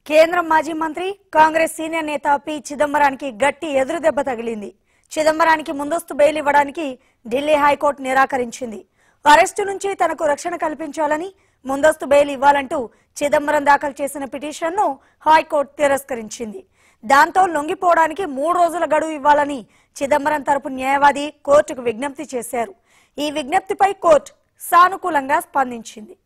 కేంద్ర మాజీ మంత్రి కాంగ్రెస్ సీనియర్ నేత పి చిదంబరానికి గట్టి ఎదురుదెబ్బ తగిలింది. చిదంబరానికి ముందస్తు బెయిల్ ఇవ్వడానికి ఢిల్లీ హైకోర్టు నిరాకరించింది. అరెస్టు నుంచి తనకు రక్షణ కల్పించాలని ముందస్తు బెయిల్ ఇవ్వాలంటూ చిదంబరం దాఖలు చేసిన పిటిషన్ను హైకోర్టు తిరస్కరించింది. దాంతో లొంగిపోవడానికి 3 రోజుల గడువు ఇవ్వాలని చిదంబరం తరపు న్యాయవాది కోర్టుకు విజ్ఞప్తి చేశారు. ఈ విజ్ఞప్తిపై కోర్టు సానుకూలంగా స్పందించింది.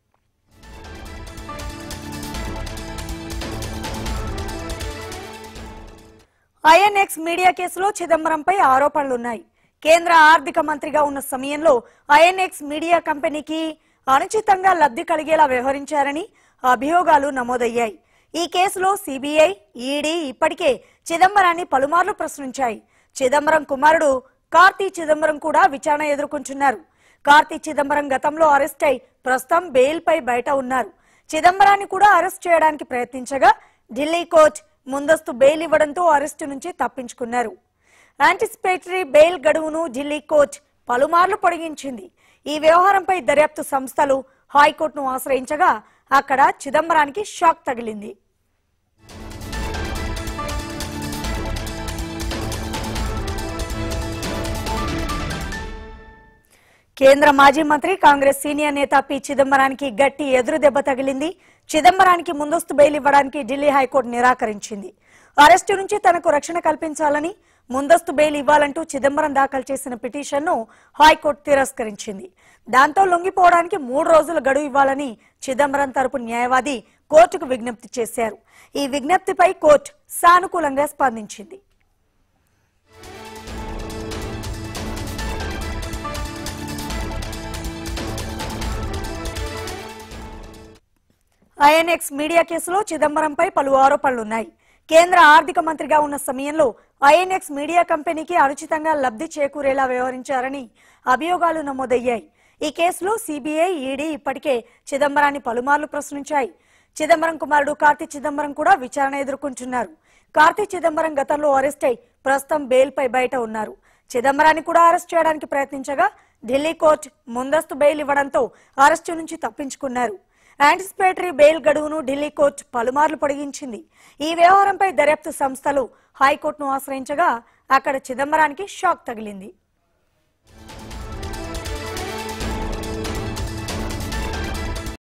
ఐఎన్ఎక్స్ మీడియా కేసులో చిదంబరంపై ఆరోపణలున్నాయి. కేంద్ర ఆర్థిక మంత్రిగా ఉన్న సమయంలో ఐఎన్ఎక్స్ మీడియా కంపెనీకి అనుచితంగా లబ్ధి కలిగేలా వ్యవహరించారని అభియోగాలు నమోదయ్యాయి. ఈ కేసులో సిబిఐ, ఈడీ ఇప్పటికే చిదంబరాన్ని పలుమార్లు ప్రశ్నించాయి. చిదంబరం కుమారుడు కార్తీ చిదంబరం కూడా విచారణ ఎదుర్కొంటున్నారు. కార్తీ చిదంబరం గతంలో అరెస్ట్ అయి ప్రస్తుతం బెయిల్పై బయట ఉన్నారు. చిదంబరాన్ని కూడా అరెస్ట్ చేయడానికి ప్రయత్నించగా ఢిల్లీ కోర్టు ముందస్తు బెయిల్ ఇవ్వడంతో అరెస్టు నుంచి తప్పించుకున్నారు. యాంటిసిపేటరీ బెయిల్ గడువును ఢిల్లీ కోర్టు పలుమార్లు పొడిగించింది. ఈ వ్యవహారంపై దర్యాప్తు సంస్థలు హైకోర్టును ఆశ్రయించగా అక్కడ చిదంబరానికి షాక్ తగిలింది. కేంద్ర మాజీ మంత్రి కాంగ్రెస్ సీనియర్ నేత పి చిదంబరానికి గట్టి ఎదురుదెబ్బ తగిలింది. చిదంబరానికి ముందస్తు బెయిల్ ఇవ్వడానికి ఢిల్లీ హైకోర్టు నిరాకరించింది. అరెస్టు నుంచి తనకు రక్షణ కల్పించాలని ముందస్తు బెయిల్ ఇవ్వాలంటూ చిదంబరం దాఖలు చేసిన పిటిషన్ను హైకోర్టు తిరస్కరించింది. దాంతో లొంగిపోవడానికి 3 రోజుల గడువు ఇవ్వాలని చిదంబరం తరపు న్యాయవాది కోర్టుకు విజ్ఞప్తి చేశారు. ఈ విజ్ఞప్తిపై కోర్టు సానుకూలంగా స్పందించింది. ఐఎన్ఎక్స్ మీడియా కేసులో చిదంబరంపై పలు ఆరోపణలున్నాయి. కేంద్ర ఆర్థిక మంత్రిగా ఉన్న సమయంలో ఐఎన్ఎక్స్ మీడియా కంపెనీకి అనుచితంగా లబ్ధి చేకూరేలా వ్యవహరించారని అభియోగాలు నమోదయ్యాయి. ఈ కేసులో సిబిఐ, ఈడీ ఇప్పటికే చిదంబరాన్ని పలుమార్లు ప్రశ్నించాయి. చిదంబరం కుమారుడు కార్తీ చిదంబరం కూడా విచారణ ఎదుర్కొంటున్నారు. కార్తీ చిదంబరం గతంలో అరెస్ట్ అయి ప్రస్తుతం బెయిల్పై బయట ఉన్నారు. చిదంబరాన్ని కూడా అరెస్ట్ చేయడానికి ప్రయత్నించగా ఢిల్లీ కోర్టు ముందస్తు బెయిల్ ఇవ్వడంతో అరెస్టు నుంచి తప్పించుకున్నారు. యాంటిసిపేటరీ బెయిల్ గడువును ఢిల్లీ కోర్టు పలుమార్లు పొడిగించింది. ఈ వ్యవహారంపై దర్యాప్తు సంస్థలు హైకోర్టును ఆశ్రయించగా అక్కడ చిదంబరానికి షాక్ తగిలింది.